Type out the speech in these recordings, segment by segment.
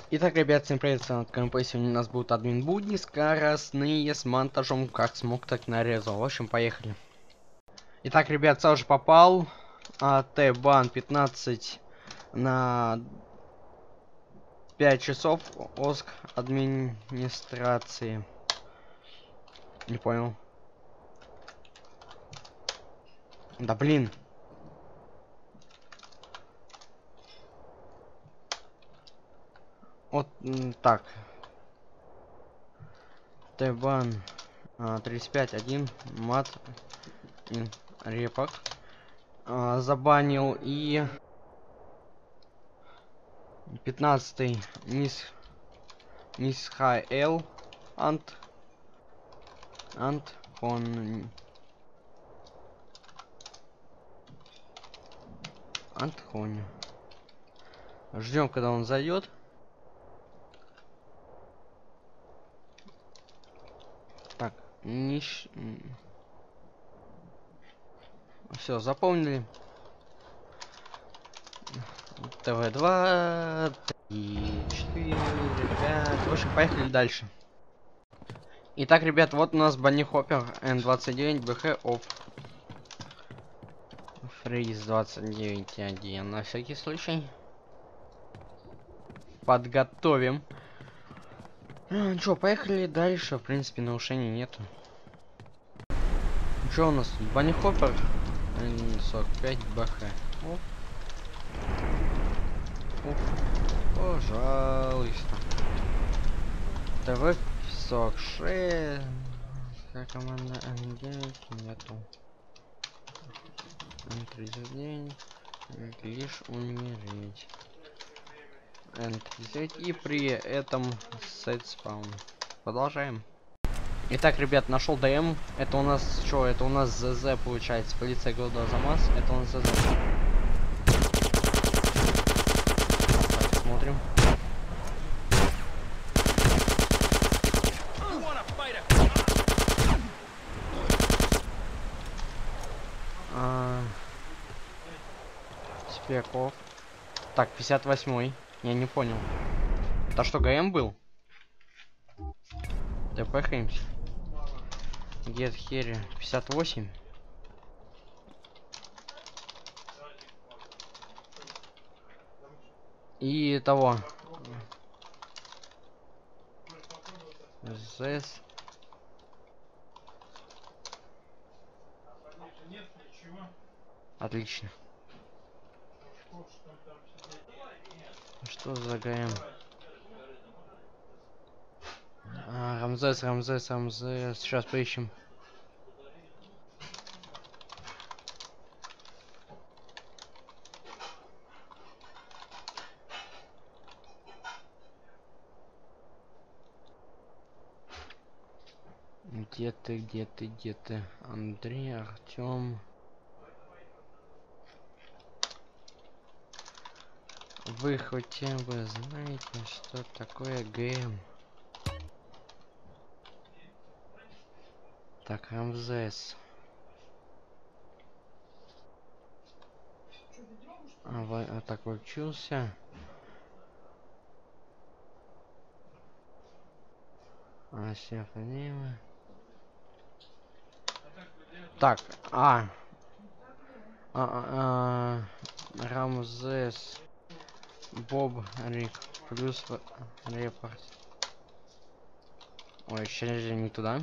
Итак, ребят, всем привет, с вами КМП. Сегодня у нас будут админ будни скоростные с монтажом, как смог, так нарезал. В общем, поехали. Итак, ребят, сразу же попал. Т-бан 15 на 5 часов. ОСК администрации. Не понял. Да блин. Вот так. Т-бан 35.1 мат репак. Забанил и 15-й Мисхаэл Антхони. Ждем, когда он зайдет. Так, все, запомнили. ТВ2, 3, 4, 5. В общем, поехали дальше. Итак, ребят, вот у нас Банни Хоппер Н29 БХ оф. Фриз 29.1 на всякий случай. Подготовим. Чё, поехали дальше. В принципе, нарушений нету. Чё у нас тут? Банни Хоппер Н45 БХ. Оп. Оп. Пожалуйста. ТВ 46. Как команда Н9 нету. Н39. Лишь умереть. Н39. И при этом сет спаун. Продолжаем. Итак, ребят, нашел ДМ. Это у нас что? Это у нас ЗЗ получается. Полиция города Замас. Это у нас ЗЗ. Так, смотрим. Спеков. Так, 58-й. Я не понял. Это что, ГМ был? ТПХаемся. Get here 58. И того. ЗС. Отлично. Что за ГМ? Рамзес. Сейчас поищем. Где ты? Андрей, Артем. Вы хотя бы знаете, что такое ГМ? Так, Рамзес. Так учился. Симфония. Так, Рамзес. Боб Рик плюс репорт. Ой, еще не туда.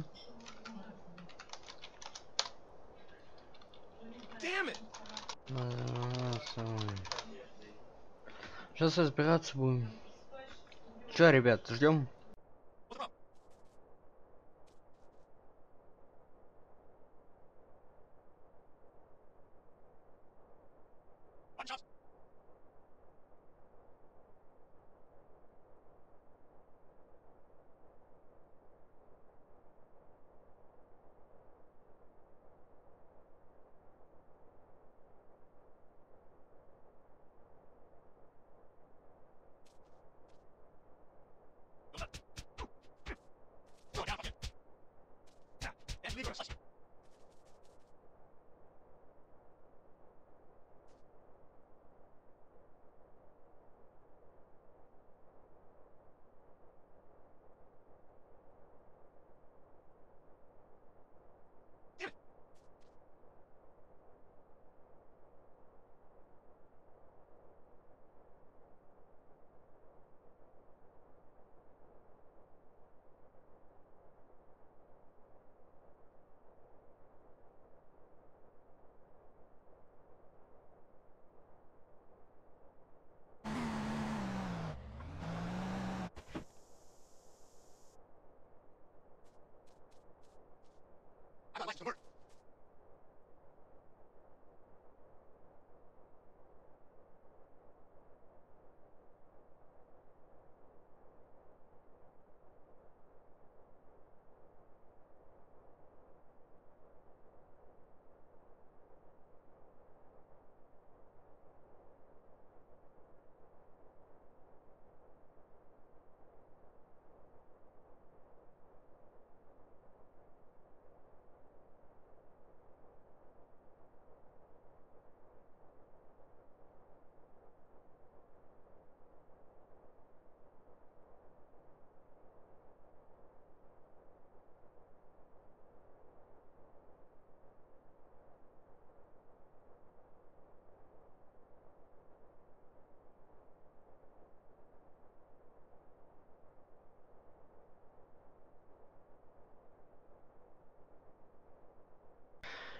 Сейчас разбираться будем. Че, ребят, ждем.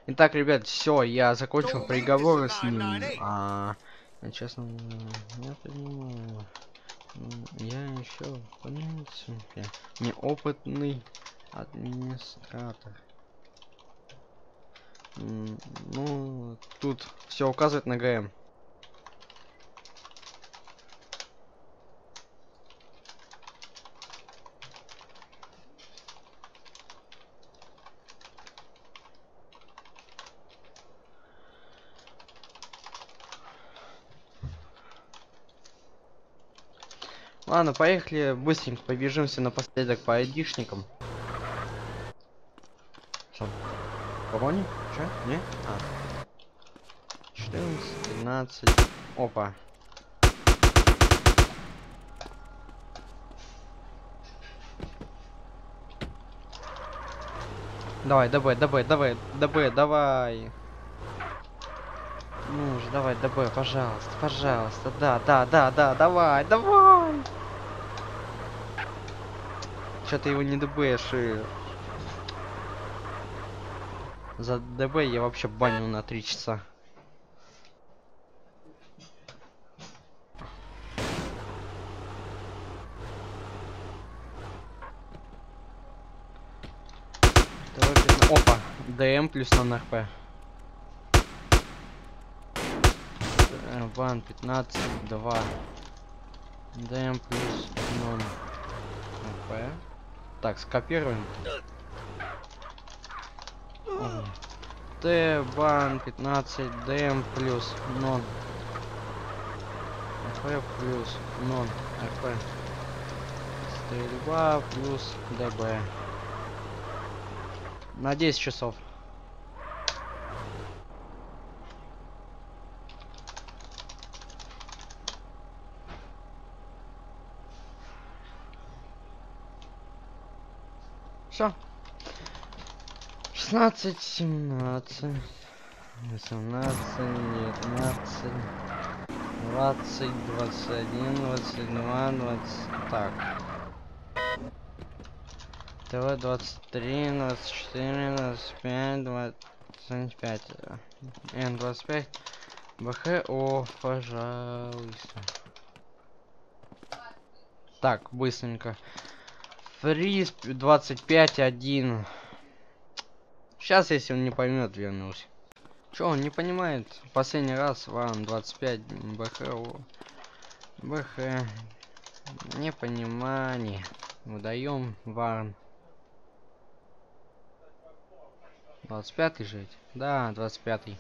Итак, ребят, все, я закончил приговор с ним. Честно, я понимаю. Я еще, в принципе, неопытный администратор. Ну, тут все указывает на ГМ. Ладно, поехали, быстренько побежимся напоследок по айдишникам. Что? Погони? Че? Не? 14, 13. Опа. Давай, давай. Ну же, давай, пожалуйста. Да, давай. Че ты его не ДБшь? За ДБ я вообще баню на 3 часа. Опа, ДМ плюс на РП. Ван 15, 2. ДМ плюс 0 РП. Так, скопируем. Т, бан 15, ДМ плюс 0. РП плюс 0. РП. Стрельба плюс ДБ. На 10 часов. Все. 16, 17, 18, 19, 20, 21, 22, 20. Так. ТВ 23, 24, 25, 25. Н25. БХО, пожалуйста. Так, быстренько. Фриз 25, 1. Сейчас, если он не поймет, вернусь. Че, он не понимает? Последний раз ван 25 БХ. БХ. Непонимание. Выдаем ван. 25-й жить? Да, 25-й.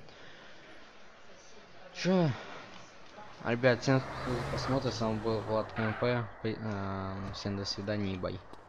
Че? Ребят, всем посмотрим. С вами был Влад КМП. Всем до свидания и бай.